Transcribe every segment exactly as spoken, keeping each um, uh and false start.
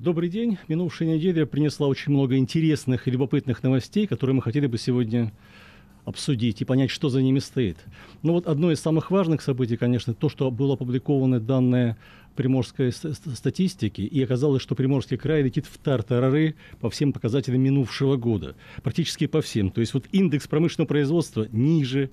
Добрый день. Минувшая неделя принесла очень много интересных и любопытных новостей, которые мы хотели бы сегодня обсудить и понять, что за ними стоит. Ну вот одно из самых важных событий, конечно, то, что было опубликованы данные приморской статистики, и оказалось, что Приморский край летит в тартарары по всем показателям минувшего года. Практически по всем. То есть вот индекс промышленного производства ниже,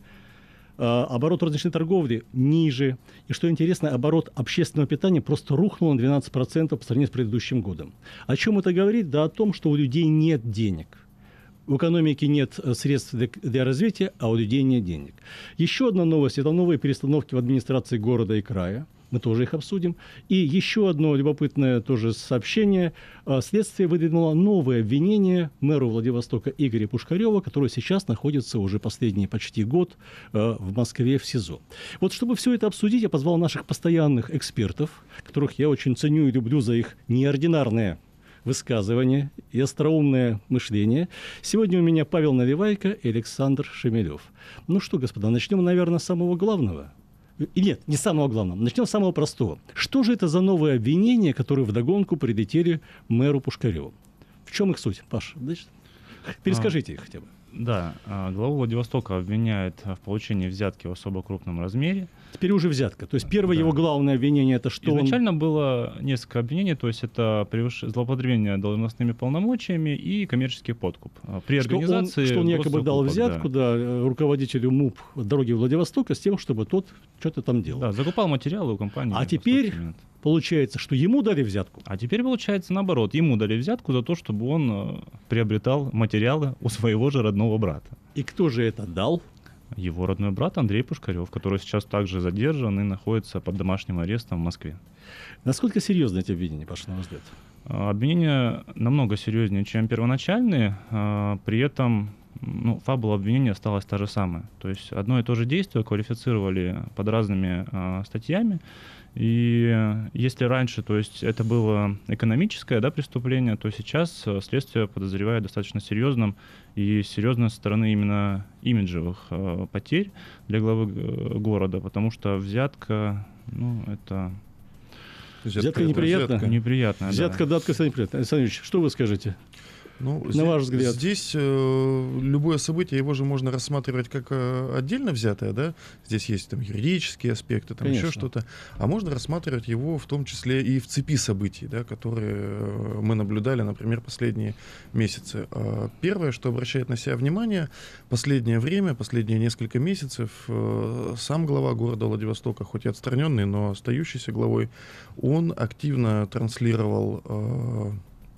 оборот розничной торговли ниже. И что интересно, оборот общественного питания просто рухнул на двенадцать процентов по сравнению с предыдущим годом. О чем это говорит? Да о том, что у людей нет денег. В экономике нет средств для, для развития, а у людей нет денег. Еще одна новость – это новые перестановки в администрации города и края. Мы тоже их обсудим. И еще одно любопытное тоже сообщение. Следствие выдвинуло новое обвинение мэру Владивостока Игоря Пушкарева, который сейчас находится уже последний почти год в Москве в СИЗО. Вот чтобы все это обсудить, я позвал наших постоянных экспертов, которых я очень ценю и люблю за их неординарное высказывание и остроумное мышление. Сегодня у меня Павел Наливайко и Александр Шемелев. Ну что, господа, начнем, наверное, с самого главного. И нет, не самого главного. Начнем с самого простого. Что же это за новые обвинения, которые вдогонку прилетели мэру Пушкареву? В чем их суть, Паш? Перескажите а, их хотя бы. Да, главу Владивостока обвиняют в получении взятки в особо крупном размере. Теперь уже взятка. То есть первое да. его главное обвинение – это что Изначально он... было несколько обвинений, то есть это превыш... злоупотребление должностными полномочиями и коммерческий подкуп. При что организации... Он, что он якобы дал взятку да. Да, руководителю МУП дороги Владивостока с тем, чтобы тот что-то там делал. Да, закупал материалы у компании. А теперь получается, что ему дали взятку. А теперь получается наоборот. Ему дали взятку за то, чтобы он приобретал материалы у своего же родного брата. И кто же это дал? Его родной брат Андрей Пушкарев, который сейчас также задержан и находится под домашним арестом в Москве. Насколько серьезны эти обвинения, Паша, на ваш взгляд? Обвинения намного серьезнее, чем первоначальные. При этом ну, фабула обвинения осталась та же самая. То есть одно и то же действие квалифицировали под разными статьями. И если раньше, то есть это было экономическое да, преступление, то сейчас следствие подозревает достаточно серьезным и серьезно со стороны именно имиджевых э, потерь для главы города, потому что взятка, ну, это... Взятка, взятка неприятна? Взятка неприятная, Взятка, да. датка, неприятна. Александр Ильич, что вы скажете? Ну, на здесь, ваш взгляд? Здесь э, любое событие, его же можно рассматривать как э, отдельно взятое, да? Здесь есть там юридические аспекты, там еще что-то. А можно рассматривать его в том числе и в цепи событий, да, которые э, мы наблюдали, например, последние месяцы. Э, первое, что обращает на себя внимание, последнее время, последние несколько месяцев, э, сам глава города Владивостока, хоть и отстраненный, но остающийся главой, он активно транслировал э,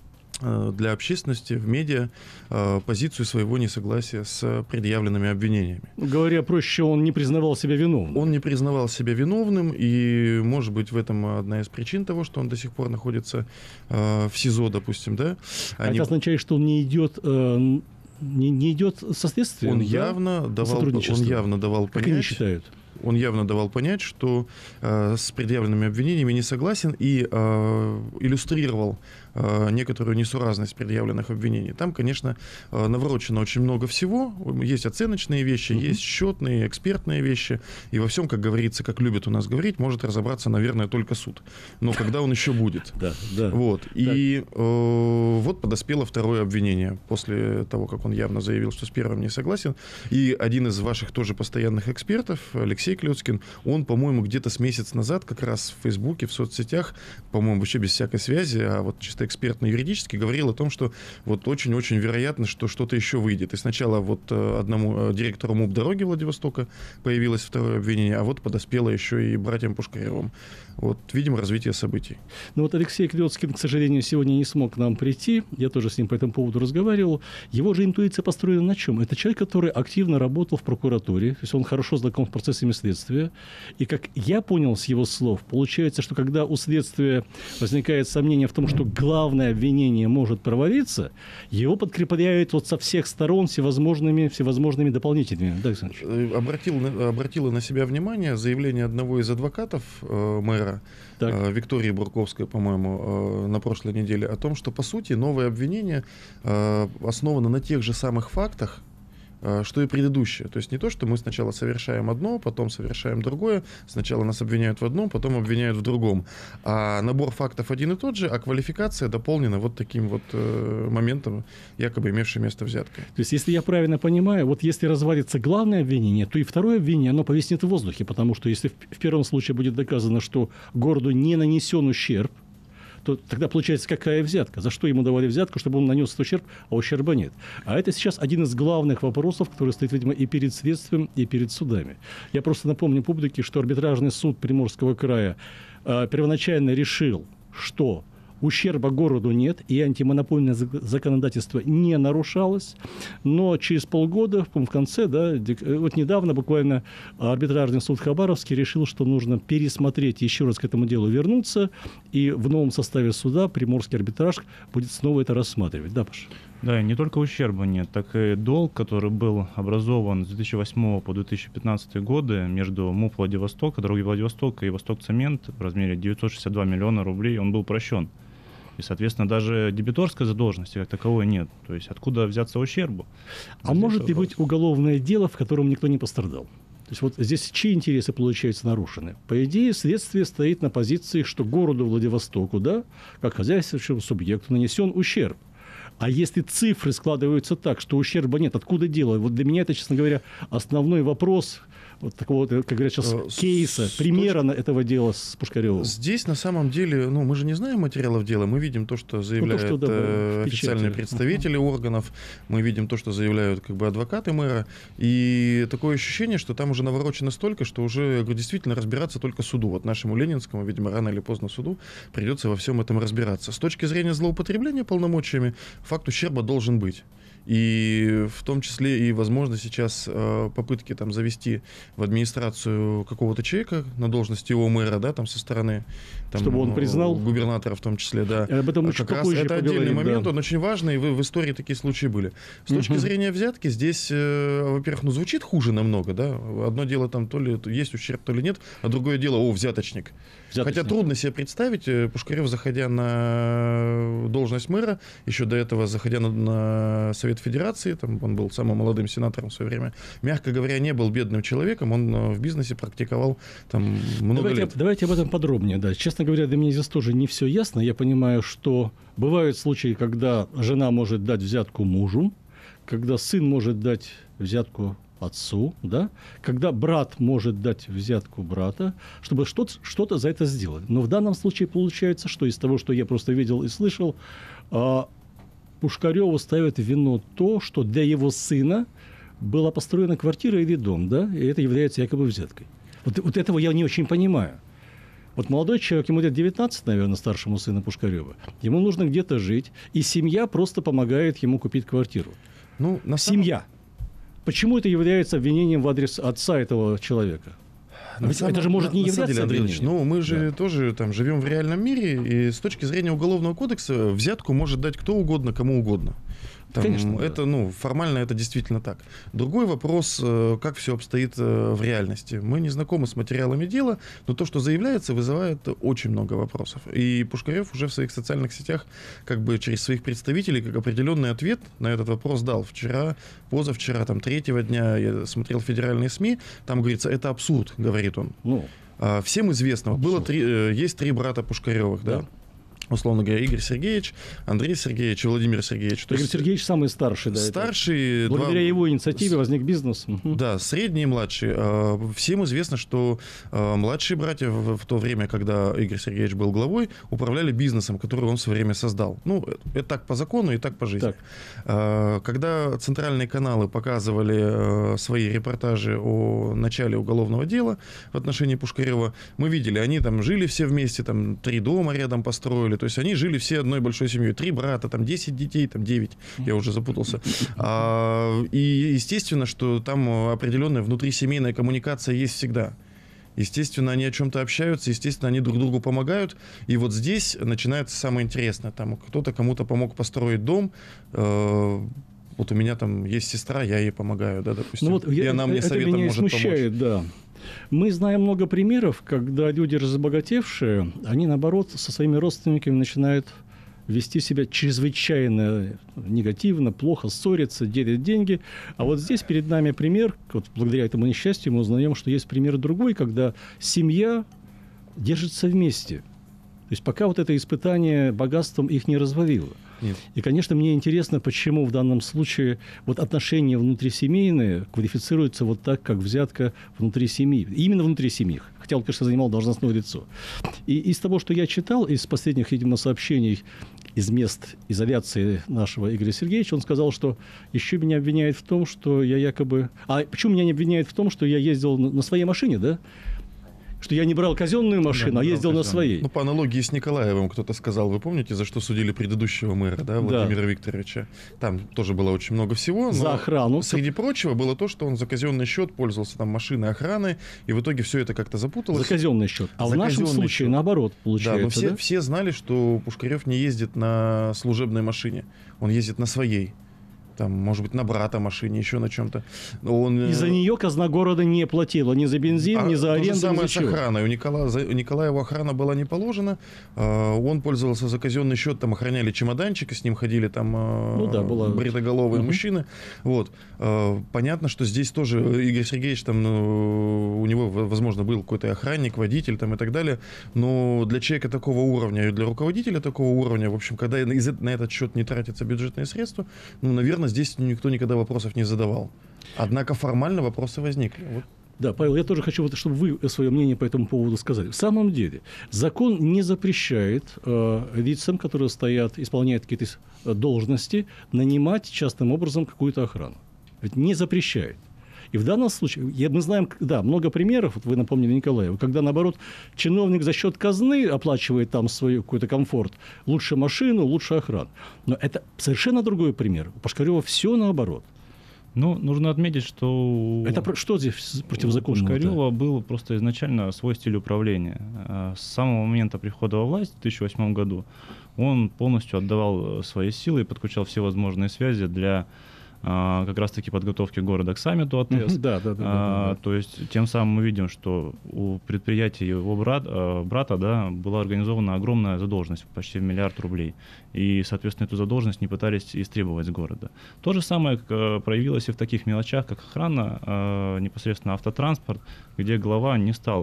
для общественности в медиа позицию своего несогласия с предъявленными обвинениями. Говоря проще, он не признавал себя виновным. Он не признавал себя виновным, и, может быть, в этом одна из причин того, что он до сих пор находится в СИЗО, допустим, да? Они... Это означает, что он не идет... Э, не, не идет со следствием? Он да? явно давал, он явно давал как понять... они считают? Он явно давал понять, что э, с предъявленными обвинениями не согласен, и э, иллюстрировал э, некоторую несуразность предъявленных обвинений. Там, конечно, э, наворочено очень много всего. Есть оценочные вещи, uh-huh. есть счетные, экспертные вещи. И во всем, как говорится, как любят у нас говорить, может разобраться, наверное, только суд. Но когда он еще будет. Да, да. Вот. И э, вот подоспело второе обвинение после того, как он явно заявил, что с первым не согласен. И один из ваших тоже постоянных экспертов, Алексей Клёцкин, он, по-моему, где-то с месяц назад как раз в Фейсбуке, в соцсетях, по-моему, вообще без всякой связи, а вот чисто экспертно-юридически говорил о том, что вот очень-очень вероятно, что что-то еще выйдет. И сначала вот одному директору МУП дороги Владивостока появилось второе обвинение, а вот подоспело еще и братьям Пушкаревым. Вот, видимо, развитие событий. Ну вот Алексей Клёцкин, к сожалению, сегодня не смог к нам прийти. Я тоже с ним по этому поводу разговаривал. Его же интуиция построена на чем? Это человек, который активно работал в прокуратуре, то есть он хорошо знаком с процессами следствия. И, как я понял с его слов, получается, что когда у следствия возникает сомнение в том, что главное обвинение может провалиться, его подкрепляют вот со всех сторон всевозможными, всевозможными дополнительными. Да, Обратил, обратила на себя внимание заявление одного из адвокатов э, мэра, э, Виктории Бурковской, по-моему, э, на прошлой неделе, о том, что, по сути, новое обвинение э, основано на тех же самых фактах, что и предыдущее. То есть не то, что мы сначала совершаем одно, потом совершаем другое, сначала нас обвиняют в одном, потом обвиняют в другом. А набор фактов один и тот же, а квалификация дополнена вот таким вот э, моментом, якобы имевшим место взяткой. То есть, если я правильно понимаю, вот если развалится главное обвинение, то и второе обвинение, оно повиснет в воздухе, потому что если в, в первом случае будет доказано, что городу не нанесен ущерб, то тогда получается какая взятка? За что ему давали взятку, чтобы он нанес этот ущерб, а ущерба нет? А это сейчас один из главных вопросов, который стоит, видимо, и перед следствием, и перед судами. Я просто напомню публике, что арбитражный суд Приморского края э, первоначально решил, что ущерба городу нет, и антимонопольное законодательство не нарушалось. Но через полгода, в конце, да, вот недавно буквально арбитражный суд Хабаровский решил, что нужно пересмотреть, еще раз к этому делу вернуться, и в новом составе суда Приморский арбитраж будет снова это рассматривать. Да, Паша? Да, и не только ущерба нет, так и долг, который был образован с две тысячи восьмого по две тысячи пятнадцатый годы между МУП Владивостока, Дороги Владивостока и Восток-Цемент в размере девятьсот шестьдесят два миллиона рублей, он был прощен. И, соответственно, даже дебиторской задолженности как таковой нет. То есть откуда взяться ущербу? А здесь может ли быть уголовное дело, в котором никто не пострадал? То есть вот здесь чьи интересы, получаются, нарушены? По идее, следствие стоит на позиции, что городу Владивостоку, да, как хозяйственному субъекту, нанесен ущерб. А если цифры складываются так, что ущерба нет, откуда дело? Вот для меня это, честно говоря, основной вопрос вот такого, как говорят сейчас, кейса, с примера точки... этого дела с Пушкаревым. Здесь, на самом деле, ну, мы же не знаем материалов дела, мы видим то, что заявляют ну, то, что, да, официальные представители uh-huh. органов, мы видим то, что заявляют как бы адвокаты мэра, и такое ощущение, что там уже наворочено столько, что уже действительно разбираться только суду. Вот нашему Ленинскому, видимо, рано или поздно суду придется во всем этом разбираться. С точки зрения злоупотребления полномочиями, факт ущерба должен быть. И в том числе и, возможно, сейчас э, попытки там завести в администрацию какого-то человека на должности его мэра, да, там со стороны там, чтобы он признал, губернатора в том числе, да. Об этом мы как раз это отдельный момент, да. Он очень важный, и в, в истории такие случаи были. С точки угу. зрения взятки, здесь, э, во-первых, ну, звучит хуже намного, да. Одно дело там то ли есть ущерб, то ли нет, а другое дело, о, взяточник. Взяточник. Хотя трудно себе представить, Пушкарев, заходя на должность мэра, еще до этого заходя на, на Совет Федерации, там он был самым молодым сенатором в свое время, мягко говоря, не был бедным человеком, он в бизнесе практиковал там много давайте, лет. Давайте об этом подробнее. Да. Честно говоря, для меня здесь тоже не все ясно. Я понимаю, что бывают случаи, когда жена может дать взятку мужу, когда сын может дать взятку отцу, да, когда брат может дать взятку брата, чтобы что-то, что-то за это сделать. Но в данном случае получается, что из того, что я просто видел и слышал, Пушкареву ставят в вину то, что для его сына была построена квартира или дом, да, и это является якобы взяткой. Вот, вот этого я не очень понимаю. Вот молодой человек, ему лет девятнадцать, наверное, старшему сыну Пушкарева, ему нужно где-то жить, и семья просто помогает ему купить квартиру. Ну, на семья. Самом... Почему это является обвинением в адрес отца этого человека? Ведь самом, это же может не являться деле, Андрей Ильич, ну, мы же да. тоже там живем в реальном мире, и с точки зрения Уголовного кодекса взятку может дать кто угодно, кому угодно. Там, Конечно, это, да. ну, формально это действительно так. Другой вопрос, как все обстоит в реальности. Мы не знакомы с материалами дела, но то, что заявляется, вызывает очень много вопросов. И Пушкарев уже в своих социальных сетях, как бы через своих представителей, как определенный ответ на этот вопрос дал. Вчера, позавчера, там, третьего дня я смотрел федеральные СМИ, там говорится, это абсурд, говорит он. Ну, всем известно, было три, есть три брата Пушкаревых, да? да? Условно говоря, Игорь Сергеевич, Андрей Сергеевич и Владимир Сергеевич. Игорь Сергеевич самый старший, да? Старший. Благодаря два... его инициативе возник бизнес. Да, средний и младший. Всем известно, что младшие братья в то время, когда Игорь Сергеевич был главой, управляли бизнесом, который он в свое время создал. Ну, это так по закону и так по жизни. Так. Когда центральные каналы показывали свои репортажи о начале уголовного дела в отношении Пушкарева, мы видели, они там жили все вместе, там три дома рядом построили. То есть они жили все одной большой семьей. Три брата, там десять детей, там девять. Я уже запутался. А, и естественно, что там определенная внутрисемейная коммуникация есть всегда. Естественно, они о чем-то общаются, естественно, они друг другу помогают. И вот здесь начинается самое интересное. Там кто-то кому-то помог построить дом. Э, вот у меня там есть сестра, я ей помогаю, да, допустим. Ну вот, и я, она мне советом может смущает, помочь. Да. Мы знаем много примеров, когда люди разбогатевшие, они, наоборот, со своими родственниками начинают вести себя чрезвычайно негативно, плохо, ссориться, делить деньги. А вот здесь перед нами пример, вот благодаря этому несчастью мы узнаем, что есть пример другой, когда семья держится вместе. То есть пока вот это испытание богатством их не развалило. Нет. И, конечно, мне интересно, почему в данном случае вот отношения внутрисемейные квалифицируются вот так, как взятка внутри семьи. Именно внутри семьи. Хотя он, конечно, занимал должностное лицо. И из того, что я читал, из последних, видимо, сообщений из мест изоляции нашего Игоря Сергеевича, он сказал, что еще меня обвиняют в том, что я якобы... А почему меня не обвиняют в том, что я ездил на своей машине, да? Что я не брал казенную машину, да, а ездил на своей. Ну, по аналогии с Николаевым кто-то сказал, вы помните, за что судили предыдущего мэра, да, Владимира да. Викторовича? Там тоже было очень много всего. За охрану. Среди прочего было то, что он за казенный счет пользовался там машиной охраны, и в итоге все это как-то запуталось. За казенный счет. А за в нашем случае счет. Наоборот получается. Да, но все, да? все знали, что Пушкарев не ездит на служебной машине, он ездит на своей. Там, может быть, на брата машине, еще на чем-то. Он... И за нее казна города не платила ни за бензин, а ни за аренду, то же самое ни за с охраной. У Никола... у Николаева охрана была не положена. Он пользовался за казенный счет, там охраняли чемоданчик, и с ним ходили там ну, да, была... бритоголовые угу. мужчины. Вот. Понятно, что здесь тоже Игорь Сергеевич, там, у него, возможно, был какой-то охранник, водитель там, и так далее. Но для человека такого уровня и для руководителя такого уровня, в общем, когда на этот счет не тратятся бюджетные средства, ну, наверное, здесь никто никогда вопросов не задавал. Однако формально вопросы возникли. Вот. Да, Павел, я тоже хочу, чтобы вы свое мнение по этому поводу сказали. В самом деле, закон не запрещает э, лицам, которые стоят, исполняют какие-то должности, нанимать частным образом какую-то охрану. Ведь не запрещает. И в данном случае, я, мы знаем, да, много примеров, вот вы напомнили Николаева, когда, наоборот, чиновник за счет казны оплачивает там свой какой-то комфорт, лучше машину, лучше охрану. Но это совершенно другой пример. У Пушкарева все наоборот. Ну, нужно отметить, что... Это что здесь противозаконного? У Пушкарева был просто изначально свой стиль управления. С самого момента прихода во власть в две тысячи восьмом году он полностью отдавал свои силы и подключал все возможные связи для... как раз-таки подготовки города к саммиту АТС. Да, да, да, а, да, да. То есть тем самым мы видим, что у предприятия его брат, брата да, была организована огромная задолженность, почти в миллиард рублей. И, соответственно, эту задолженность не пытались истребовать с города. То же самое проявилось и в таких мелочах, как охрана, непосредственно автотранспорт, где глава не стал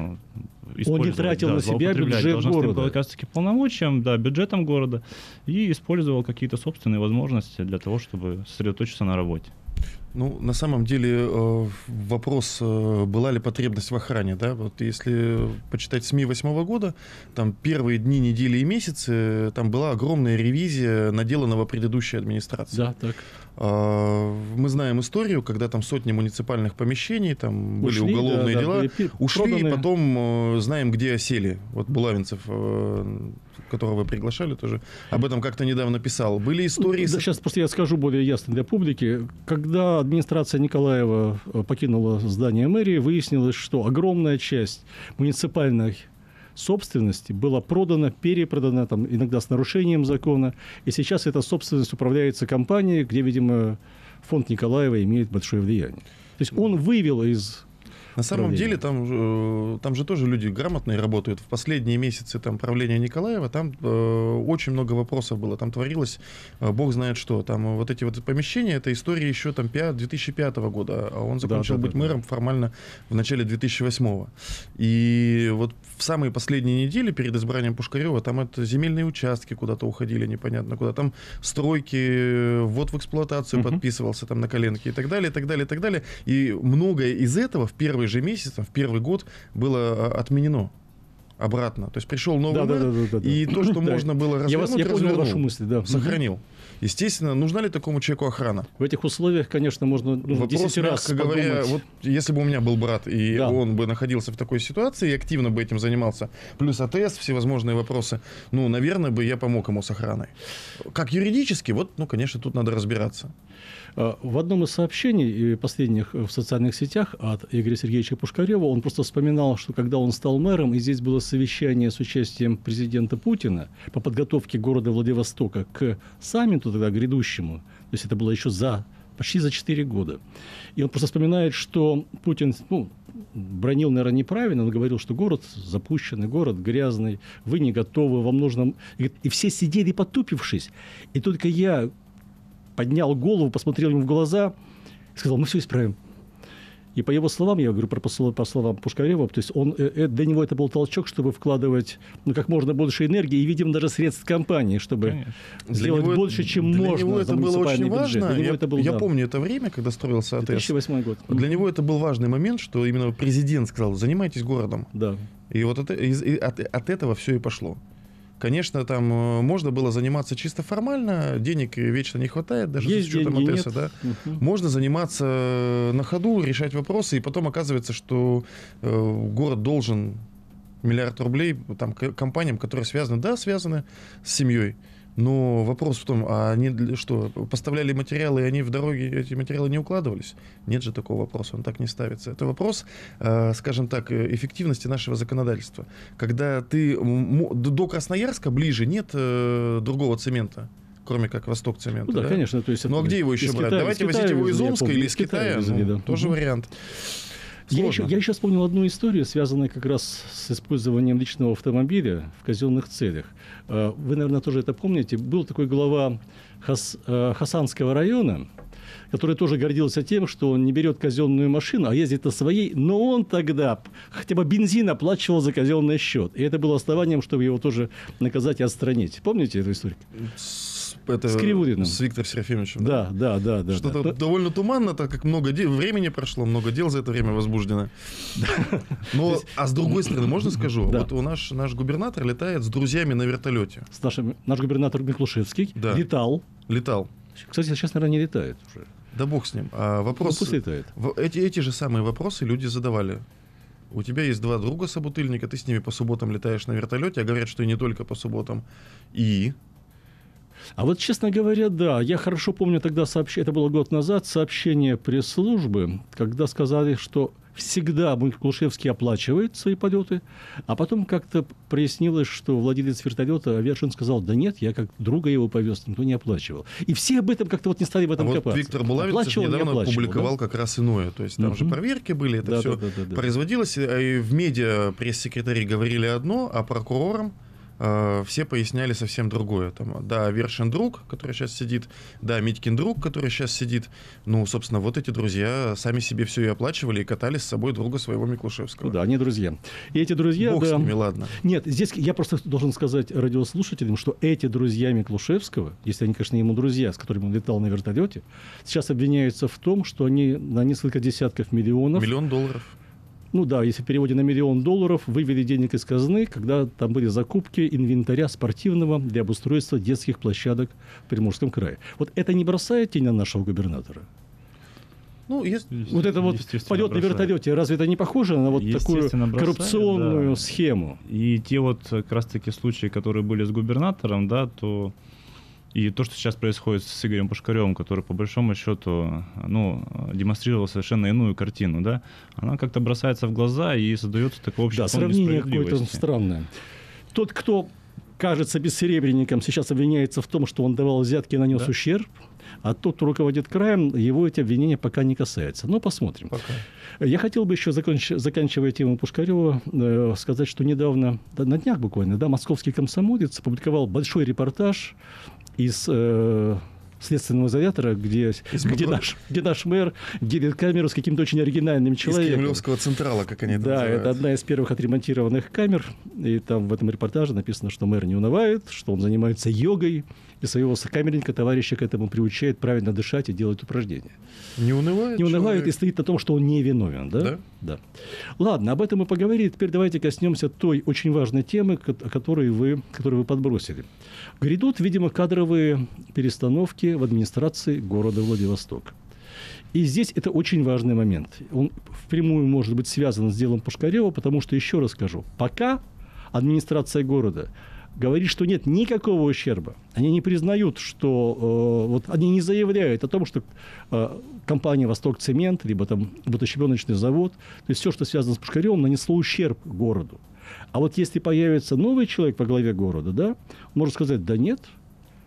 он не тратил да, на себя бюджет города. Как раз-таки полномочиям, да, бюджетом города, и использовал какие-то собственные возможности для того, чтобы сосредоточиться на работе. Ну, на самом деле, вопрос, была ли потребность в охране, да, вот если почитать СМИ восьмого года, там первые дни, недели и месяцы, там была огромная ревизия наделанного предыдущей администрации. Да, так. Мы знаем историю, когда там сотни муниципальных помещений, там ушли, были уголовные да, дела, да, ушли, проданы. И потом знаем, где осели. Вот Булавинцев, которого вы приглашали тоже, об этом как-то недавно писал. Были истории... Да, сейчас просто я скажу более ясно для публики. Когда администрация Николаева покинула здание мэрии, выяснилось, что огромная часть муниципальной собственности была продана, перепродана, там, иногда с нарушением закона. И сейчас эта собственность управляется компанией, где, видимо, фонд Николаева имеет большое влияние. То есть он вывел из... На самом деле там, там же тоже люди грамотные работают. В последние месяцы там, правления Николаева там э, очень много вопросов было. Там творилось, э, бог знает что. Там вот эти вот помещения, это история еще там, две тысячи пятого года. А он закончил да, да, быть да, мэром да. формально в начале две тысячи восьмого. И вот в самые последние недели перед избранием Пушкарева там это земельные участки куда-то уходили непонятно куда. Там стройки, ввод в эксплуатацию uh-huh. подписывался там на коленке и так далее, и так далее, и так далее. И многое из этого в первый же месяц, в первый год было отменено обратно. То есть пришел новый да, мэр, да, да, да, и да. то, что да. можно было развернуть, я вас, я понял вашу мысль, да. сохранил. Естественно, нужна ли такому человеку охрана? В этих условиях, конечно, можно ну, десять раз мягко говоря, вот если бы у меня был брат, и да. он бы находился в такой ситуации, и активно бы этим занимался, плюс АТС, всевозможные вопросы, ну, наверное, бы я помог ему с охраной. Как юридически, вот, ну, конечно, тут надо разбираться. В одном из сообщений последних в социальных сетях от Игоря Сергеевича Пушкарева он просто вспоминал, что когда он стал мэром, и здесь было совещание с участием президента Путина по подготовке города Владивостока к саммиту тогда грядущему, то есть это было еще за, почти за четыре года. И он просто вспоминает, что Путин, ну, бронил, наверное, неправильно, он говорил, что город запущенный, город грязный, вы не готовы, вам нужно... И, и все сидели, потупившись. И только я поднял голову, посмотрел ему в глаза и сказал, мы все исправим. И по его словам, я говорю про по словам Пушкарева, то есть он, э, для него это был толчок, чтобы вкладывать ну, как можно больше энергии и, видимо, даже средств компании, чтобы Конечно. сделать него, больше, чем для можно. Для него это было очень важно. Для него я это был, я да. помню это время, когда строился АТС. две тысячи восьмой год. Для него это был важный момент, что именно президент сказал, занимайтесь городом. Да. И вот это, из, и от, от этого все и пошло. Конечно, там можно было заниматься чисто формально, денег вечно не хватает, даже Есть с учетом деньги, АТСа. Да? Угу. Можно заниматься на ходу, решать вопросы, и потом оказывается, что э, город должен миллиард рублей там, компаниям, которые связаны, да, связаны с семьей. Но вопрос в том, а они что, поставляли материалы, и они в дороге, эти материалы не укладывались? Нет же такого вопроса, он так не ставится. Это вопрос, э, скажем так, эффективности нашего законодательства. Когда ты до Красноярска ближе нет э, другого цемента, кроме как Восток цемента. Ну, да, да, конечно. То есть ну а где его еще брать? Китая, Давайте возить его из Омска или из Китая? Везли, ну, да. Тоже угу. вариант. Я еще, я еще вспомнил одну историю, связанную как раз с использованием личного автомобиля в казенных целях. Вы, наверное, тоже это помните. Был такой глава Хас, Хасанского района, который тоже гордился тем, что он не берет казенную машину, а ездит на своей, но он тогда хотя бы бензин оплачивал за казенный счет. И это было основанием, чтобы его тоже наказать и отстранить. Помните эту историю? Это с Кривулиным. С Виктором Серафимовичем. Да, да, да. да Что-то да. довольно туманно, так как много дел, времени прошло, много дел за это время возбуждено. Но, а с другой стороны, можно скажу? Да. Вот у наш, наш губернатор летает с друзьями на вертолете. С нашим, наш губернатор Миклушевский да. летал. Летал. Кстати, сейчас, наверное, не летает уже. Да бог с ним. А вопрос, ну, пусть летает. Эти, эти же самые вопросы люди задавали. У тебя есть два друга собутыльника, ты с ними по субботам летаешь на вертолете, а говорят, что и не только по субботам. И... А вот, честно говоря, да, я хорошо помню тогда сообщение, это было год назад, сообщение пресс-службы, когда сказали, что всегда Миклушевский оплачивает свои полеты, а потом как-то прояснилось, что владелец вертолета Авершин сказал, да нет, я как друга его повез, никто не оплачивал. И все об этом как-то вот не стали в этом а копаться. Вот Виктор Булавец недавно опубликовал да? как раз иное, то есть там угу. же проверки были, это да, все да, да, да, производилось, и в медиа пресс-секретари говорили одно, а прокурорам все поясняли совсем другое. Там, да, Авершин друг, который сейчас сидит, да, Митькин друг, который сейчас сидит. Ну, собственно, вот эти друзья сами себе все и оплачивали, и катали с собой друга своего Миклушевского. Ну, да, они друзья. И эти друзья... Бог да, с ними, ладно. Нет, здесь я просто должен сказать радиослушателям, что эти друзья Миклушевского, если они, конечно, ему друзья, с которыми он летал на вертолете, сейчас обвиняются в том, что они на несколько десятков миллионов... Миллион долларов. Ну да, если в переводе на миллион долларов, вывели денег из казны, когда там были закупки инвентаря спортивного для обустройства детских площадок в Приморском крае. Вот это не бросает тень на нашего губернатора? Ну, есть, вот это вот полет бросает. На вертолете, разве это не похоже на вот такую коррупционную да. схему? И те вот как раз-таки случаи, которые были с губернатором, да, то... И то, что сейчас происходит с Игорем Пушкаревым, который, по большому счету, ну, демонстрировал совершенно иную картину, да, она как-то бросается в глаза и создается такое общество несправедливости. Да, сравнение какое-то странное. Тот, кто кажется бессеребренником, сейчас обвиняется в том, что он давал взятки и нанес да? ущерб, а тот, кто руководит краем, его эти обвинения пока не касаются. Но посмотрим. Пока. Я хотел бы еще, законч... заканчивая тему Пушкарева, э, сказать, что недавно, да, на днях буквально, да, московский комсомолец опубликовал большой репортаж из э, следственного изолятора, где, где, наш, где наш мэр делит камеру с каким-то очень оригинальным человеком. Из Кремлевского Централа, как они это Да, называют. это одна из первых отремонтированных камер. И там в этом репортаже написано, что мэр не унывает, что он занимается йогой, и своего сокамерника, товарища к этому приучает правильно дышать и делать упражнения. Не унывает? Не унывает человек. И стоит на том, что он не виновен. Да? Да? Да. Ладно, об этом мы поговорили. Теперь давайте коснемся той очень важной темы, которую вы, которую вы подбросили. Грядут, видимо, кадровые перестановки в администрации города Владивосток. И здесь это очень важный момент. Он впрямую может быть связан с делом Пушкарева, потому что, еще раз скажу, пока администрация города говорит, что нет никакого ущерба. Они не признают, что... Э, вот они не заявляют о том, что э, компания «Восток-Цемент», либо там бутощебеночный завод, то есть все, что связано с Пушкаревым, нанесло ущерб городу. А вот если появится новый человек во главе города, да, можно сказать, да нет,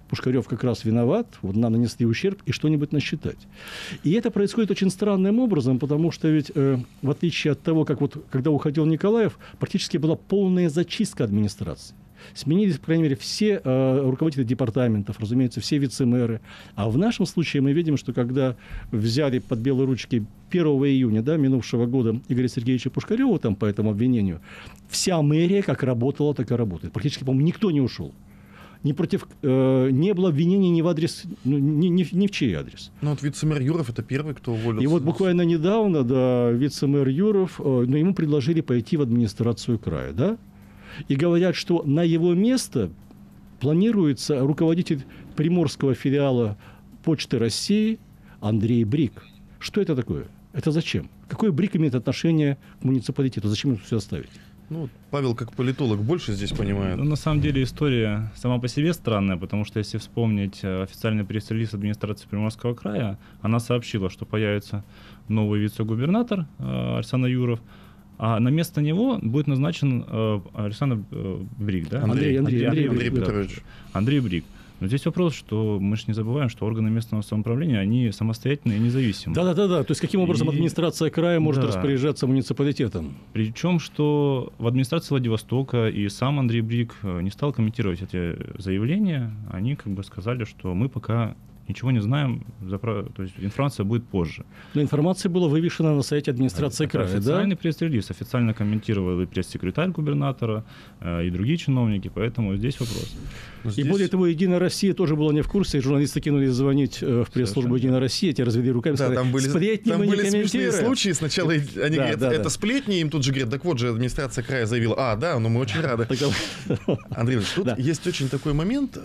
Пушкарев как раз виноват, вот нам нанесли ущерб и что-нибудь насчитать. И это происходит очень странным образом, потому что ведь, э, в отличие от того, как вот, когда уходил Николаев, практически была полная зачистка администрации. Сменились, по крайней мере, все э, руководители департаментов, разумеется, все вице-мэры. А в нашем случае мы видим, что когда взяли под белые ручки первого июня да, минувшего года Игоря Сергеевича Пушкарева там, по этому обвинению, вся мэрия как работала, так и работает. Практически, по-моему, никто не ушел. Ни против, э, не было обвинений ни в адрес, ну, ни, ни, ни в чей адрес. Ну, вот вице-мэр Юров – это первый, кто уволился. И вот буквально недавно, да, вице-мэр Юров, э, ну, ему предложили пойти в администрацию края, да? И говорят, что на его место планируется руководитель приморского филиала Почты России Андрей Брик. Что это такое? Это зачем? Какое Брик имеет отношение к муниципалитету? Зачем ему все оставить? Ну, Павел, как политолог, больше здесь понимает. Ну, на самом деле история сама по себе странная, потому что если вспомнить официальный пресс-релиз администрации Приморского края, она сообщила, что появится новый вице-губернатор э, Александр Юров, а на место него будет назначен э, Александр э, Брик, да? Андрей, Андрей, Андрей, Андрей, Андрей Брик, Петрович. Да. Андрей Брик. Но здесь вопрос, что мы же не забываем, что органы местного самоуправления, они самостоятельные и независимые. Да-да-да. То есть, каким образом И... администрация края может да. распоряжаться муниципалитетом? Причем, что в администрации Владивостока и сам Андрей Брик не стал комментировать эти заявления. Они как бы сказали, что мы пока ничего не знаем, то есть информация будет позже. Но информация была вывешена на сайте администрации Это края, официальный да? пресс-релиз, официально комментировал и пресс-секретарь губернатора, э, и другие чиновники, поэтому здесь вопрос. Здесь... И более того, «Единая Россия» тоже была не в курсе, и журналисты кинулись звонить э, в пресс-службу «Единая Россия», те развели руками, Да, сказали, там были, сплетни там мы были не смешные комментируем. случаи. Сначала они да, говорят, да, это да. сплетни, им тут же говорят, так вот же администрация края заявила, а, да, ну мы очень рады. Андрей, тут есть очень такой момент,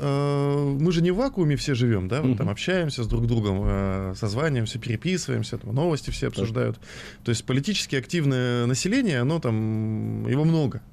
мы же не в вакууме все живем, да, там общаемся с друг другом, созваниваемся, переписываемся, там, новости все обсуждают. То есть политически активное население, оно там, его много.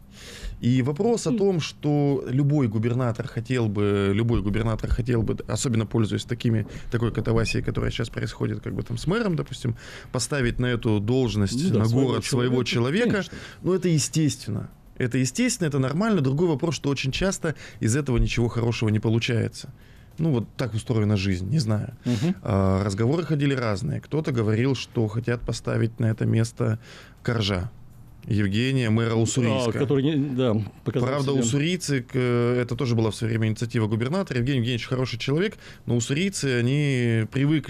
И вопрос о том, что любой губернатор хотел бы, любой губернатор хотел бы, особенно пользуясь такими, такой катавасией, которая сейчас происходит как бы там с мэром, допустим, поставить на эту должность, ну, да, на город своего человека, человека ну это естественно. Это естественно, это нормально. Другой вопрос, что очень часто из этого ничего хорошего не получается. Ну, вот так устроена жизнь, не знаю. Угу. А, разговоры ходили разные. Кто-то говорил, что хотят поставить на это место Коржа. Евгения, мэра Уссурийска. А, который, да, правда, себе. Уссурийцы, это тоже была в свое время инициатива губернатора. Евгений Евгеньевич хороший человек, но уссурийцы, они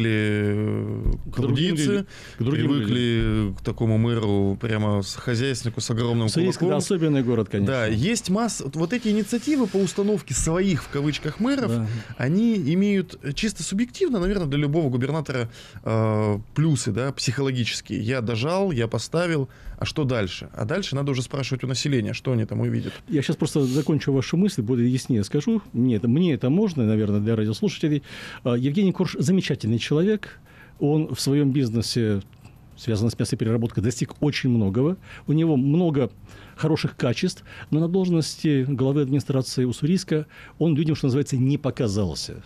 привыкли к трудиться, к привыкли к такому мэру, прямо с хозяйственнику, с огромным Уссурийск, кулаком. Да, особенный город, конечно. Да, есть масса... Вот эти инициативы по установке своих, в кавычках, мэров, да. они имеют чисто субъективно, наверное, для любого губернатора э, плюсы, да, психологические. Я дожал, я поставил, а что дальше? А дальше надо уже спрашивать у населения, что они там увидят. Я сейчас просто закончу вашу мысль, более яснее скажу. Мне это, мне это можно, наверное, для радиослушателей. Евгений Корж замечательный человек. Он в своем бизнесе, связанном с мясопереработкой, достиг очень многого. У него много хороших качеств, но на должности главы администрации Уссурийска он людям, что называется, не показался.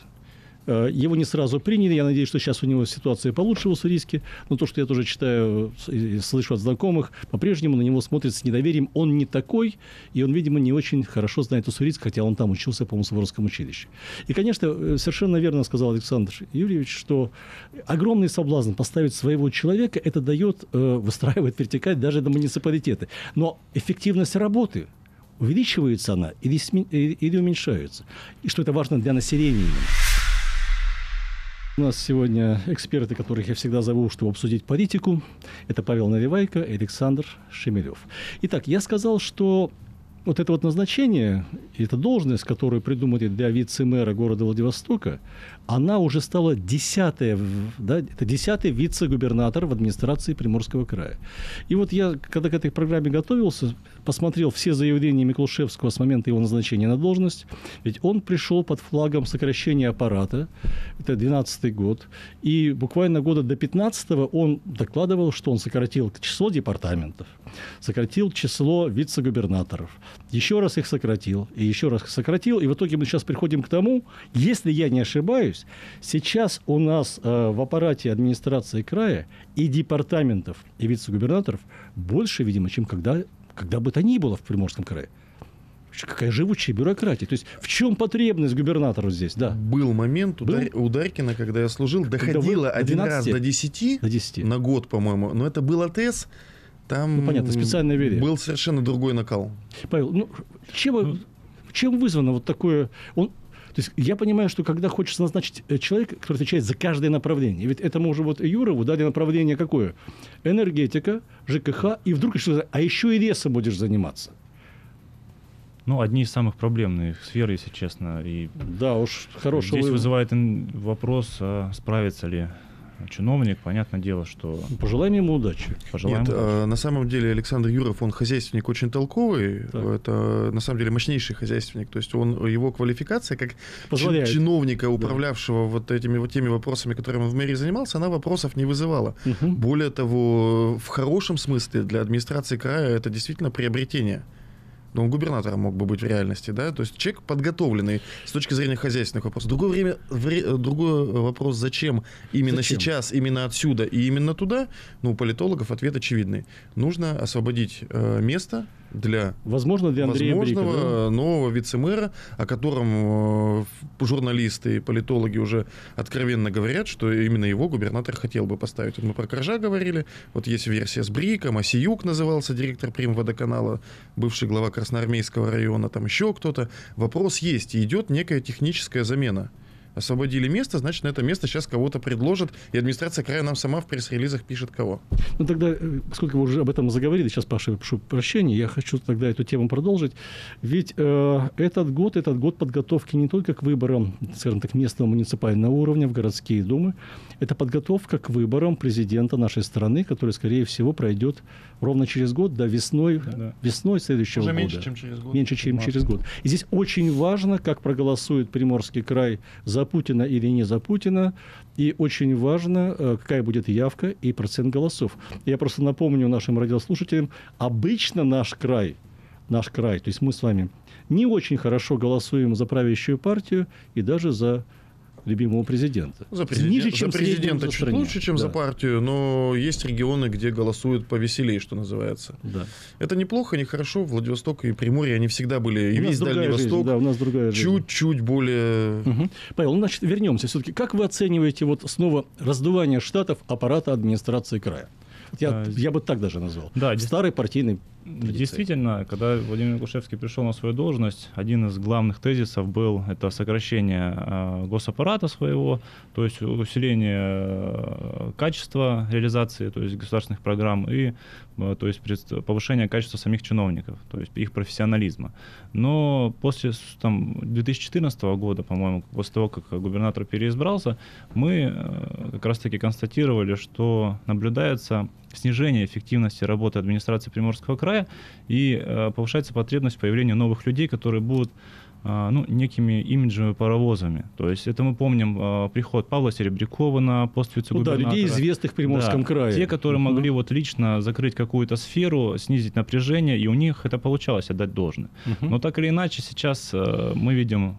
Его не сразу приняли. Я надеюсь, что сейчас у него ситуация получше в Уссурийске. Но то, что я тоже читаю и слышу от знакомых, по-прежнему на него смотрят с недоверием. Он не такой, и он, видимо, не очень хорошо знает Уссурийск, хотя он там учился, по-моему, в Суворовском училище. И, конечно, совершенно верно сказал Александр Юрьевич, что огромный соблазн поставить своего человека, это дает, выстраивает вертикаль даже до муниципалитета. Но эффективность работы, увеличивается она или, или уменьшается? И что это важно для населения. У нас сегодня эксперты, которых я всегда зову, чтобы обсудить политику. Это Павел Наливайко и Александр Шемелев. Итак, я сказал, что вот это вот назначение, эта должность, которую придумали для вице-мэра города Владивостока, она уже стала десятая, да, это десятый вице-губернатор в администрации Приморского края. И вот я, когда к этой программе готовился, посмотрел все заявления Миклушевского с момента его назначения на должность. Ведь он пришел под флагом сокращения аппарата, это двенадцатый год, и буквально года до пятнадцатого он докладывал, что он сократил число департаментов, сократил число вице-губернаторов, еще раз их сократил, и еще раз их сократил, и в итоге мы сейчас приходим к тому, если я не ошибаюсь, сейчас у нас э, в аппарате администрации края и департаментов, и вице-губернаторов больше, видимо, чем когда, когда бы то ни было в Приморском крае. Какая живучая бюрократия. То есть в чем потребность губернатора здесь? Да. Был момент у, Дар... у Дарькина, когда я служил, доходило один раз до десяти, до десяти на год, по-моему. Но это был АТС, там ну, понятно, специальная верия. Был совершенно другой накал. Павел, ну, чем, ну, чем вызвано вот такое... Он... То есть я понимаю, что когда хочется назначить человека, который отвечает за каждое направление, ведь этому уже вот Юрову дали направление какое? Энергетика, ЖКХ, и вдруг решили, а еще и лесом будешь заниматься. Ну, одни из самых проблемных сфер, если честно. И да уж, хорошего... Здесь вызывает вопрос, а справится ли чиновник. Понятное дело, что... Пожелаем ему удачи. Пожелаем Нет, удачи. А, на самом деле Александр Юров, он хозяйственник очень толковый. Так. Это, на самом деле, мощнейший хозяйственник. То есть он, его квалификация как Позволяет. чиновника, управлявшего да. вот этими вот теми вопросами, которыми он в мэрии занимался, она вопросов не вызывала. Угу. Более того, в хорошем смысле для администрации края это действительно приобретение. Но он губернатором мог бы быть в реальности, да, то есть человек подготовленный с точки зрения хозяйственных вопросов. Другое время, вре, другой вопрос, зачем именно зачем? сейчас, именно отсюда и именно туда, ну, у политологов ответ очевидный. Нужно освободить э, место для, возможно, для Андрея возможного Брика, да? нового вице-мэра, о котором э, журналисты и политологи уже откровенно говорят, что именно его губернатор хотел бы поставить. Вот мы про Коржа говорили, вот есть версия с Бриком, Асиюк назывался директор Примводоканала, бывший глава Красноармейского района, там еще кто-то. Вопрос есть, и идет некая техническая замена. Освободили место, значит, на это место сейчас кого-то предложат, и администрация края нам сама в пресс-релизах пишет кого. Ну тогда, поскольку вы уже об этом заговорили, сейчас, Паша, прошу прощения, я хочу тогда эту тему продолжить. Ведь э, этот год, этот год подготовки не только к выборам, скажем так, местного муниципального уровня в городские думы, это подготовка к выборам президента нашей страны, который, скорее всего, пройдет ровно через год, да, весной, да. весной следующего уже года. меньше, чем через год. Меньше, чем через год. И здесь очень важно, как проголосует Приморский край за Путина или не за Путина, и очень важно, какая будет явка и процент голосов. Я просто напомню нашим радиослушателям, обычно наш край, наш край, то есть мы с вами не очень хорошо голосуем за правящую партию и даже за любимого президента. За, президент, Ниже, чем за президента чуть стране. лучше, чем да. за партию, но есть регионы, где голосуют повеселее, что называется. Да. Это неплохо, не хорошо. Владивосток и Приморье, они всегда были, и весь Дальний жизнь, Восток, да, у нас другая чуть-чуть жизнь. более... Угу. Павел, ну, значит, вернемся все-таки. Как вы оцениваете вот снова раздувание штатов аппарата администрации края? Я, а, я бы так даже назвал. Да, старый партийный традиции. Действительно, когда Владимир Миклушевский пришел на свою должность, один из главных тезисов был это сокращение э, госаппарата своего, то есть усиление э, качества реализации, то есть государственных программ и э, то есть повышение качества самих чиновников, то есть их профессионализма. Но после там, две тысячи четырнадцатого года, по-моему, после того, как губернатор переизбрался, мы э, как раз-таки констатировали, что наблюдается снижение эффективности работы администрации Приморского края и э, повышается потребность в появлении новых людей, которые будут э, ну, некими имиджевыми паровозами. То есть это мы помним э, приход Павла Серебрякова на пост вице-губернатора. Ну да, людей, известных в Приморском да, крае. Те, которые uh-huh. могли вот лично закрыть какую-то сферу, снизить напряжение, и у них это получалось, отдать должное. Uh-huh. Но так или иначе сейчас э, мы видим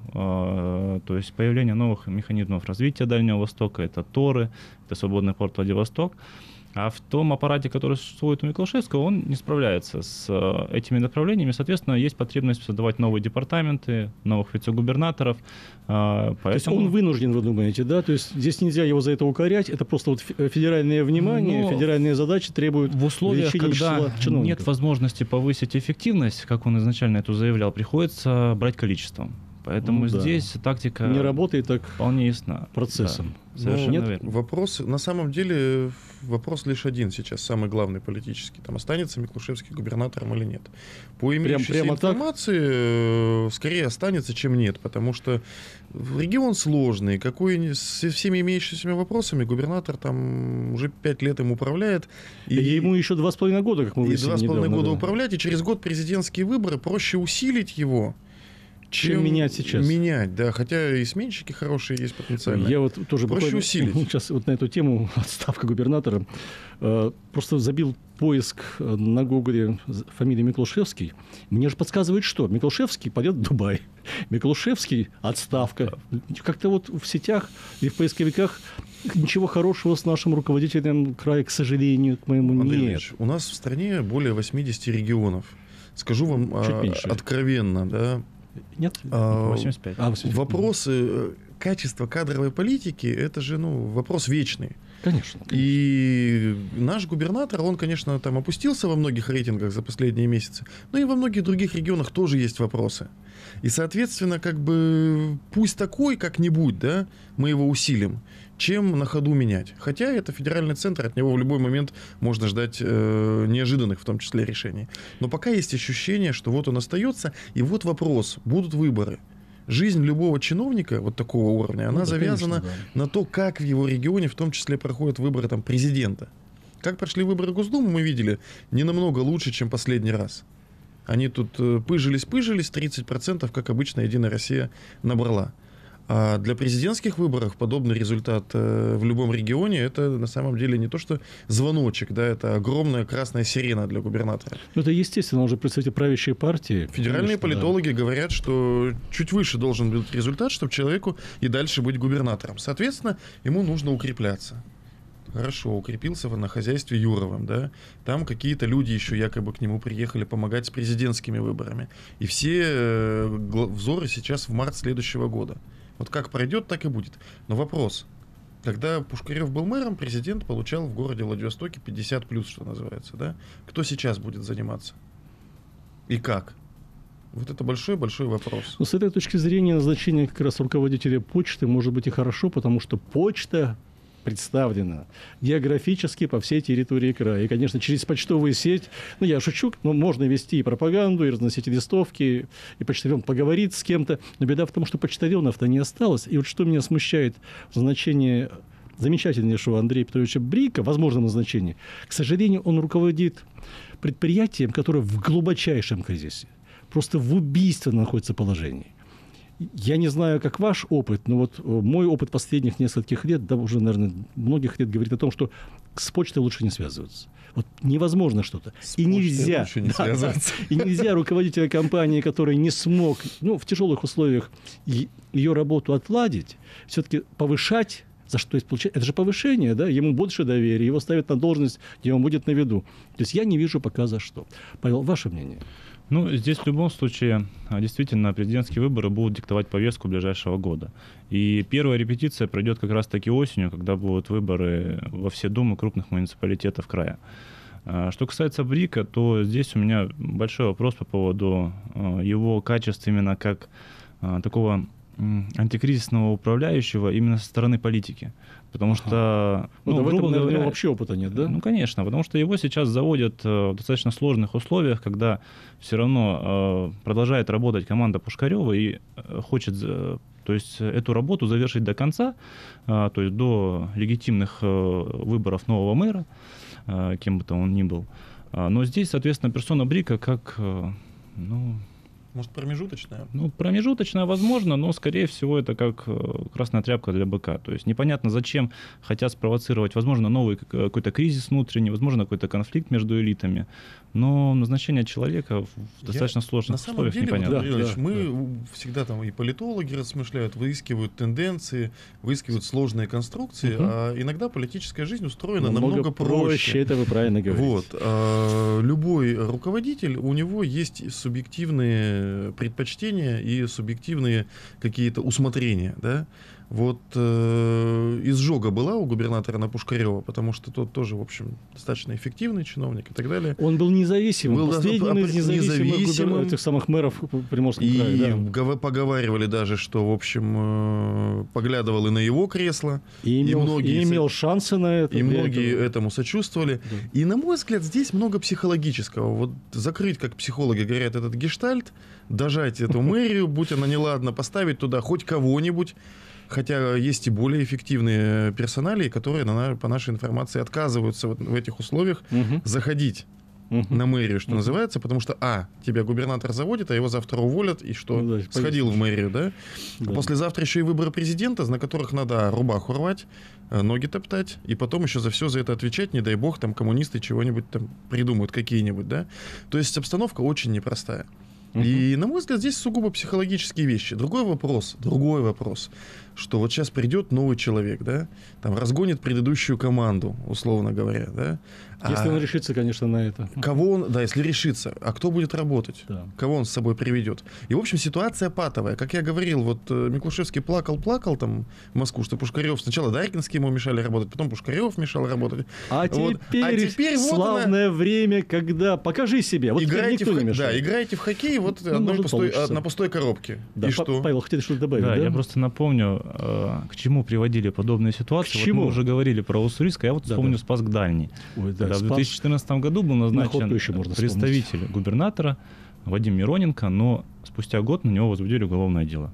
э, то есть появление новых механизмов развития Дальнего Востока. Это ТОРы, это Свободный порт Владивосток. А в том аппарате, который существует у Миклушевского, он не справляется с э, этими направлениями. Соответственно, есть потребность создавать новые департаменты, новых вице-губернаторов. Э, поэтому... То есть он вынужден, вы думаете, да? То есть здесь нельзя его за это укорять. Это просто вот федеральное внимание, но федеральные задачи требуют в условиях, когда нет возможности повысить эффективность, как он изначально это заявлял, приходится брать количеством. Поэтому ну, здесь да. тактика не работает так вполне ясна процессом. Да, совершенно нет, верно. Вопрос, на самом деле, вопрос лишь один сейчас, самый главный политический. Там останется Миклушевский губернатором или нет. По имеющейся прям, прямо информации, так? скорее останется, чем нет, потому что регион сложный, какой, со всеми имеющимися вопросами губернатор там уже пять лет им управляет. И, и ему еще два с половиной года, как мы выяснили. И два с половиной года да. управлять, и через год президентские выборы, проще усилить его, чем, чем менять сейчас. Менять, да, хотя и сменщики хорошие есть потенциально. Я вот тоже проще усилить. Сейчас вот на эту тему отставка губернатора э, просто забил поиск на Гугле фамилии Миклушевский. Мне же подсказывает, что Миклушевский пойдет в Дубай. Миклушевский отставка. Как-то вот в сетях и в поисковиках ничего хорошего с нашим руководителем края, к сожалению, к моему, Андрей нет. Ильич, у нас в стране более восемьдесят регионов. скажу вам а, откровенно, да. Нет? А, восемьдесят пять. А, восемьдесят пять. Вопросы качества кадровой политики, это же, ну, вопрос вечный. Конечно, конечно. И наш губернатор, он, конечно, там опустился во многих рейтингах за последние месяцы, но и во многих других регионах тоже есть вопросы. И, соответственно, как бы пусть такой как-нибудь, да, мы его усилим, чем на ходу менять. Хотя это федеральный центр, от него в любой момент можно ждать э, неожиданных, в том числе, решений. Но пока есть ощущение, что вот он остается, и вот вопрос, будут выборы. Жизнь любого чиновника вот такого уровня, она ну, да, завязана конечно, да. на то, как в его регионе в том числе проходят выборы там, президента. Как прошли выборы Госдумы, мы видели, не намного лучше, чем последний раз. Они тут пыжились-пыжились, тридцать процентов, как обычно, Единая Россия набрала. А для президентских выборов подобный результат э, в любом регионе, это на самом деле не то, что звоночек, да, это огромная красная сирена для губернатора. Ну, это естественно, он же представитель правящей партии. Федеральные конечно, политологи да. говорят, что чуть выше должен быть результат, чтобы человеку и дальше быть губернатором. Соответственно, ему нужно укрепляться. Хорошо, укрепился на хозяйстве Юровым, да, там какие-то люди еще якобы к нему приехали помогать с президентскими выборами. И все э, взоры сейчас в март следующего года. Вот как пройдет, так и будет. Но вопрос. Когда Пушкарев был мэром, президент получал в городе Владивостоке пятьдесят плюс, что называется. Да? Кто сейчас будет заниматься? И как? Вот это большой-большой вопрос. Но с этой точки зрения назначение как раз руководителя почты может быть и хорошо, потому что почта представлена географически по всей территории края. И, конечно, через почтовую сеть, ну, я шучу, но можно вести и пропаганду, и разносить листовки, и почтальон поговорит с кем-то. Но беда в том, что почтальонов-то не осталось. И вот что меня смущает в назначении замечательнейшего Андрея Петровича Брика, возможном назначении, к сожалению, он руководит предприятием, которое в глубочайшем кризисе, просто в убийственном находится положении. Я не знаю, как ваш опыт, но вот мой опыт последних нескольких лет, да уже, наверное, многих лет говорит о том, что с почтой лучше не связываться. Вот невозможно что-то. С и нельзя, лучше не да, да, и нельзя руководителя компании, который не смог, ну, в тяжелых условиях ее работу отладить, все-таки повышать. За что есть получать? Это же повышение, да? Ему больше доверия, его ставят на должность, где он будет на виду. То есть я не вижу пока за что. Павел, ваше мнение? Ну, здесь в любом случае действительно президентские выборы будут диктовать повестку ближайшего года. И первая репетиция пройдет как раз-таки осенью, когда будут выборы во все думы крупных муниципалитетов края. Что касается Брика, то здесь у меня большой вопрос по поводу его качеств именно как такого антикризисного управляющего именно со стороны политики. Потому что... Ну, ну, в этом, наверное, говоря, вообще опыта нет, да? Ну, конечно, потому что его сейчас заводят в достаточно сложных условиях, когда все равно э, продолжает работать команда Пушкарева и хочет, то есть, эту работу завершить до конца, э, то есть до легитимных э, выборов нового мэра, э, кем бы то он ни был. Но здесь, соответственно, персона Брика как... Э, ну, Может, промежуточная? Ну, промежуточная, возможно, но, скорее всего, это как красная тряпка для быка. То есть непонятно, зачем хотят спровоцировать, возможно, новый какой-то кризис внутренний, возможно, какой-то конфликт между элитами. Но назначение человека в достаточно Я, сложных условиях деле, непонятно. Вот, Ильич, да, мы да. всегда там и политологи размышляют, выискивают тенденции, выискивают сложные конструкции, угу. а иногда политическая жизнь устроена намного, намного проще. проще. Это вы правильно говорите. Вот. А, любой руководитель, у него есть субъективные предпочтения и субъективные какие-то усмотрения, да. Вот э, изжога была у губернатора на Пушкарева, потому что тот тоже, в общем, достаточно эффективный чиновник и так далее. Он был независимым, был последним из независимых независимым, этих самых мэров Приморского и края. И да. поговаривали даже, что, в общем, э, поглядывал и на его кресло. И имел, и многие, и имел шансы на это. И многие этого. этому сочувствовали. Да. И, на мой взгляд, здесь много психологического. Вот закрыть, как психологи говорят, этот гештальт, дожать эту мэрию, будь она неладна, поставить туда хоть кого-нибудь. Хотя есть и более эффективные персоналии, которые, на, по нашей информации, отказываются в, в этих условиях угу. заходить угу. на мэрию, что угу. называется, потому что, а, тебя губернатор заводит, а его завтра уволят, и что? Ну, да, сходил в мэрию, да? да? А послезавтра еще и выборы президента, на которых надо рубаху рвать, ноги топтать, и потом еще за все за это отвечать, не дай бог, там коммунисты чего-нибудь там придумают, какие-нибудь, да? То есть обстановка очень непростая. Uh-huh. И, на мой взгляд, здесь сугубо психологические вещи. Другой вопрос, другой вопрос. что вот сейчас придет новый человек, да, там разгонит предыдущую команду, условно говоря, да. Если а он решится, конечно, на это. Кого он, да, если решится, а кто будет работать, да. кого он с собой приведет. И, в общем, ситуация патовая. Как я говорил, вот Миклушевский плакал-плакал там в Москву, что Пушкарев, сначала Дарькинский ему мешали работать, потом Пушкарев мешал работать. А, вот. теперь, а теперь славное вот она... время, когда покажи себя, вот играете никто в... не мешает. Да, играете в хоккей вот ну, одной пустой, на пустой коробке. Да, и П- что? Павел, хотели что-то добавить? Да, да? я просто напомню, э, к чему приводили подобные ситуации. К вот чему? мы уже говорили про Уссурийск, а я вот Да, вспомню да. Спасск Дальний. Ой, да, Когда Спас... в две тысячи четырнадцатом году был назначен еще можно представитель вспомнить. губернатора Вадим Мироненко, но спустя год на него возбудили уголовное дело.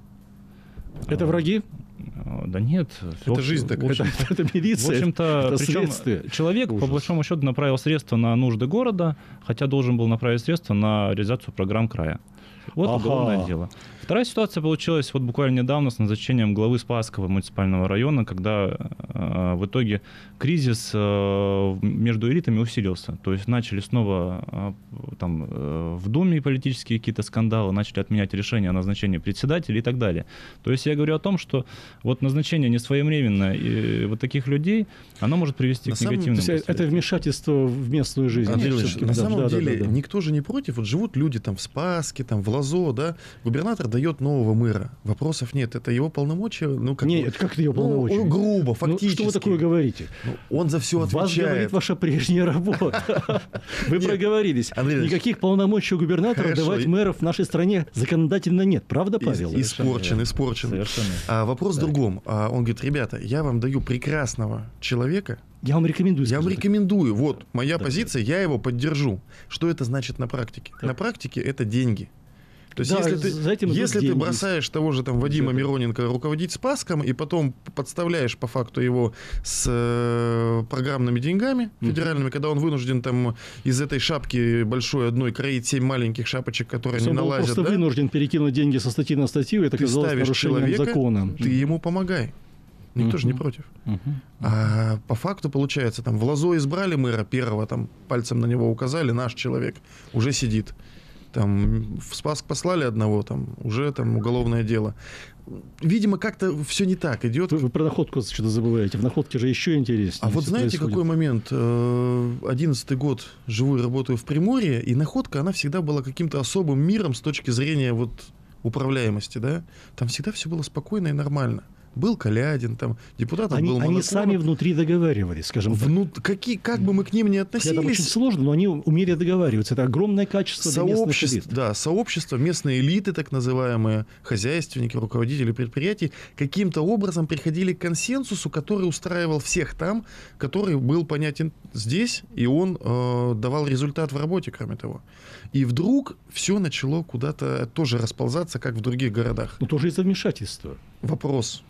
Это враги? Да нет. Это общем, жизнь такая. Это, это милиция, В общем-то, это причем следствие. человек, Ужас. по большому счету, направил средства на нужды города, хотя должен был направить средства на реализацию программ края. Вот Ага. уголовное дело. Вторая ситуация получилась вот буквально недавно с назначением главы Спасского муниципального района, когда э, в итоге кризис э, между элитами усилился. То есть начали снова э, там, э, в Думе политические какие-то скандалы, начали отменять решения о назначении председателей и так далее. То есть я говорю о том, что вот назначение несвоевременное и вот таких людей, оно может привести На к самом- негативным То есть это последствиям. вмешательство в местную жизнь. Андрей Конечно. Ильич, на Да, самом да, да, деле да, да. никто же не против. Вот живут люди там в Спасске, там в Лозо, да. Губернатор дает нового мэра. Вопросов нет. Это его полномочия. Ну, как, Не, это как это ее ну, полномочия? грубо, Ну, фактически. что вы такое говорите? Ну, он за все Вас говорит отвечает. ваша прежняя работа. Вы Нет, проговорились. Андрей Ильич, Никаких полномочий у губернатора хорошо. давать мэров в нашей стране законодательно нет. Правда, Павел? Ис- Испорчен, испорчен. Совершенно. А вопрос Да. в другом. А он говорит, ребята, я вам даю прекрасного человека, Я вам рекомендую я вам сказать. рекомендую, вот моя Да. позиция, я его поддержу. Что это значит на практике? Так. На практике это деньги. То есть, Да, если ты, за этим идут если ты деньги. бросаешь того же там Вадима Это- Мироненко руководить Спасском и потом подставляешь по факту его с э, программными деньгами федеральными, когда он вынужден там из этой шапки большой одной кроить семь маленьких шапочек, которые не Он был налазят, просто да? вынужден перекинуть деньги со статьи на статью, и это Ты казалось ставишь нарушением человека, закона. ты ему помогай. Никто же не Мгм. против. Мгм. А по факту получается, там в Лозо избрали мэра первого, там пальцем на него указали, наш человек уже сидит. Там в Спасск послали одного, там уже там уголовное дело. Видимо, как-то все не так идет. Вы, вы про находку что-то забываете. В находке же еще интереснее. А вот всё знаете, происходит. какой момент? Одиннадцатый год живу и работаю в Приморье, и находка, она всегда была каким-то особым миром с точки зрения вот управляемости, да? Там всегда все было спокойно и нормально. Был Калядин, там депутатов Они, был они Монаконов. сами внутри договаривались, скажем так. Внут- какие, как бы мы к ним ни Это очень относились, сложно, но они умели договариваться. Это огромное качество для местных элит. сообщество, да, сообщество, местные элиты, так называемые, хозяйственники, руководители предприятий, каким-то образом приходили к консенсусу, который устраивал всех там, который был понятен здесь, и он э, давал результат в работе, кроме того. И вдруг все начало куда-то тоже расползаться, как в других городах. Но тоже из-за вмешательства. Вопрос.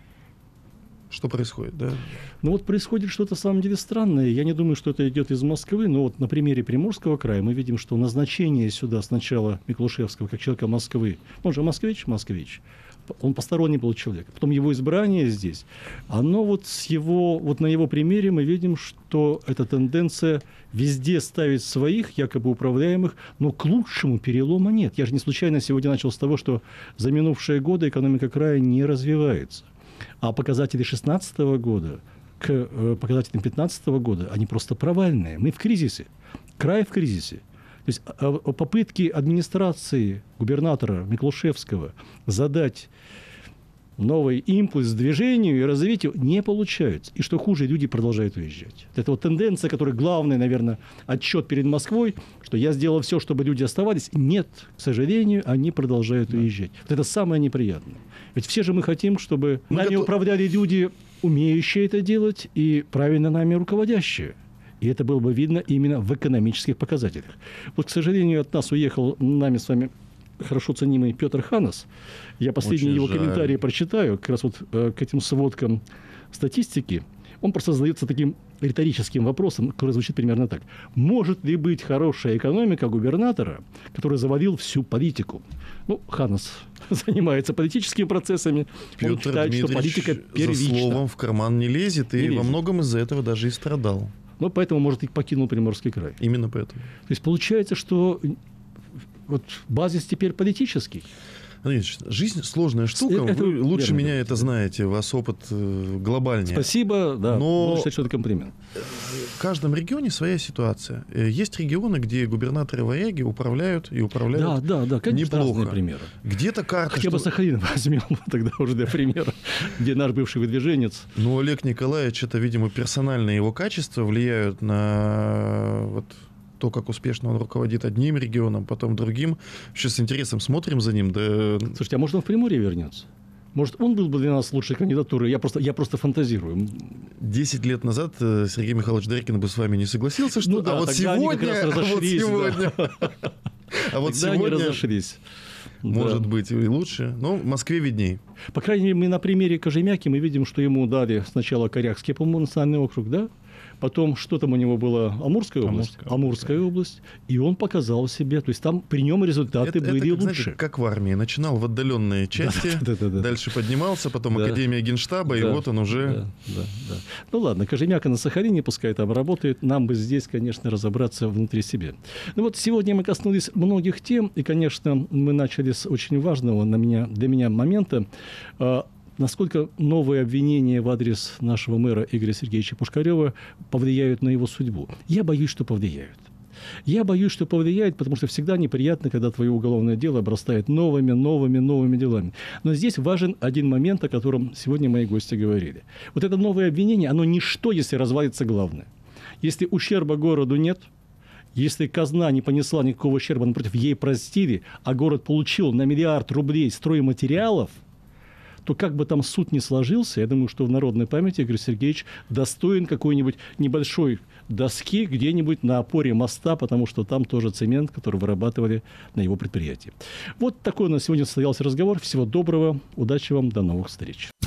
Что происходит, да? Ну вот происходит что-то, на самом деле, странное. Я не думаю, что это идет из Москвы, но вот на примере Приморского края мы видим, что назначение сюда сначала Миклушевского как человека Москвы, он же москвич, москвич, он посторонний был человек. Потом его избрание здесь, оно вот с его, вот на его примере мы видим, что эта тенденция везде ставить своих, якобы управляемых, но к лучшему перелома нет. Я же не случайно сегодня начал с того, что за минувшие годы экономика края не развивается. А показатели шестнадцатого года к э, показателям пятнадцатого года, они просто провальные. Мы в кризисе. Край в кризисе. То есть а, а попытки администрации губернатора Миклушевского задать новый импульс движению и развитию не получаются. И что хуже, люди продолжают уезжать. Это вот тенденция, которая главный, наверное, отчет перед Москвой, что я сделал все, чтобы люди оставались. Нет, к сожалению, они продолжают да. уезжать. Вот это самое неприятное. Ведь все же мы хотим, чтобы мы нами готов... управляли люди, умеющие это делать, и правильно нами руководящие. И это было бы видно именно в экономических показателях. Вот, к сожалению, от нас уехал нами с вами хорошо ценимый Петр Ханас. Я последние Очень его жаль. комментарии прочитаю, как раз вот э, к этим сводкам статистики. Он просто задается таким риторическим вопросом, который звучит примерно так. Может ли быть хорошая экономика губернатора, который завалил всю политику? Ну, Ханас занимается политическими процессами. Петр Он считает, что политика первична. за словом в карман не лезет, и Не лезет. во многом из-за этого даже и страдал. Ну, поэтому, может, и покинул Приморский край. Именно поэтому. То есть получается, что вот базис теперь политический. Жизнь сложная штука. Это Вы лучше верно, меня да. это знаете. У вас опыт э, глобальнее. Спасибо, да. Но Буду считать, что это комплимент. в каждом регионе своя ситуация. Э, Есть регионы, где губернаторы-вояги управляют и управляют Да, да, да, конечно, неплохо. разные примеры. Где-то карта... Хотя бы что- Сахалин возьмем тогда уже для примера, где наш бывший выдвиженец. Но Олег Николаевич, это, видимо, персональные его качества влияют на вот то, как успешно он руководит одним регионом, потом другим. Сейчас с интересом смотрим за ним. Да... Слушайте, а может он в Приморье вернется? Может, он был бы для нас лучшей кандидатурой? Я просто, я просто фантазирую. Десять лет назад э, Сергей Михайлович Деркин бы с вами не согласился, что Ну да, а вот тогда они как сегодня, раз а вот разошлись, сегодня, а вот Тогда они сегодня разошлись. может Да. быть и лучше, но в Москве видней. По крайней мере, мы на примере Кожемяки мы видим, что ему дали сначала Корякский, по-моему, национальный округ, да? Потом, что там у него было? Амурская область? Амурская Амурская область. И он показал себя. То есть там при нем результаты Это, были это, лучше. знаете, как в армии. Начинал в отдаленные части, Да-да-да. дальше поднимался, потом Да. Академия Генштаба, и Да, вот он уже... Да, да, да. Ну ладно, Кожемяка на Сахалине, пускай там работает. Нам бы здесь, конечно, разобраться внутри себя. Ну вот сегодня мы коснулись многих тем, и, конечно, мы начали с очень важного на меня, для меня момента. А, насколько новые обвинения в адрес нашего мэра Игоря Сергеевича Пушкарева повлияют на его судьбу? Я боюсь, что повлияют. Я боюсь, что повлияет, потому что всегда неприятно, когда твое уголовное дело обрастает новыми, новыми, новыми делами. Но здесь важен один момент, о котором сегодня мои гости говорили. Вот это новое обвинение, оно ничто, если развалится главное. Если ущерба городу нет, если казна не понесла никакого ущерба, напротив, ей простили, а город получил на миллиард рублей стройматериалов, то как бы там суд ни сложился, я думаю, что в народной памяти Игорь Сергеевич достоин какой-нибудь небольшой доски где-нибудь на опоре моста, потому что там тоже цемент, который вырабатывали на его предприятии. Вот такой у нас сегодня состоялся разговор. Всего доброго, удачи вам, до новых встреч.